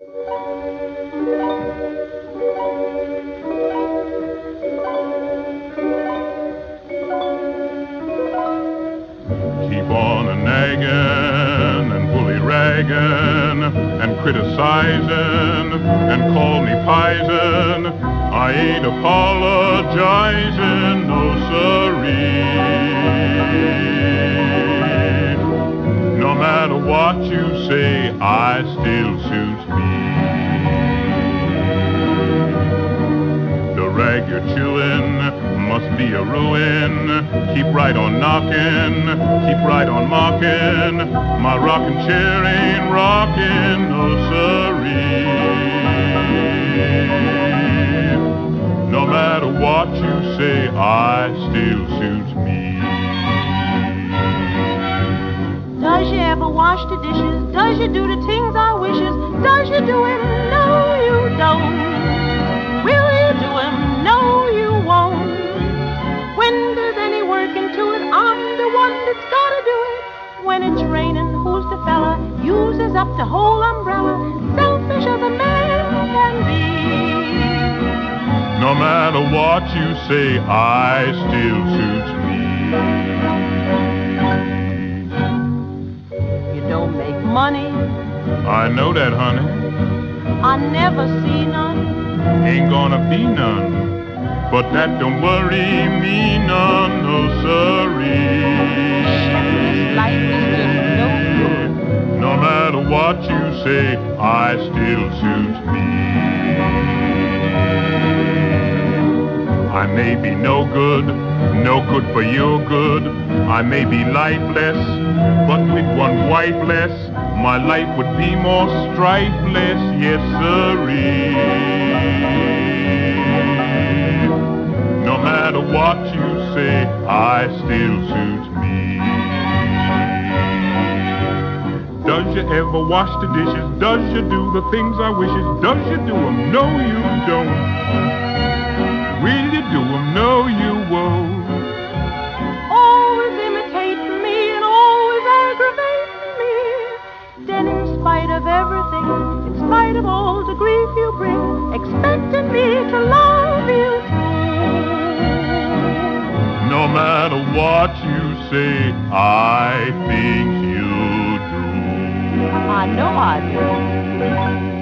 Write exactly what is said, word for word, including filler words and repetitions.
Keep on a-nagging and bully-ragging and criticizing and call me pisen. I ain't apologizing, no siree. No matter what you say, I still suits me. The rag you're chewing must be a ruin. Keep right on knocking, keep right on mocking. My rocking chair ain't rocking, no siree. No matter what you say, I still suits me. Does you ever wash the dishes? Does you do the things I wishes? Does you do 'em? No, you don't. Will you do 'em? No, you won't. When there's any work into it, I'm the one that's gotta do it. When it's raining, who's the fella? Uses up the whole umbrella. Selfish as a man can be. No matter what you say, I still suits me. You don't make money. I know that, honey. I never see none. Ain't gonna be none. But that don't worry me none, no siree. This life is just no good. No matter what you say, I still suits me. I may be no good, no good for your good. I may be lifeless, but with one wife less, my life would be more strifeless, yes siree. No matter what you say, I still suits me. Does you ever wash the dishes? Does you do the things I wishes? Does you do 'em? No, you don't. Will you do 'em? No, you won't. Always imitate me and always aggravate me. Then in spite of everything, in spite of all the grief you bring, expecting me to love you true. No matter what you say, I think you do. I know I do.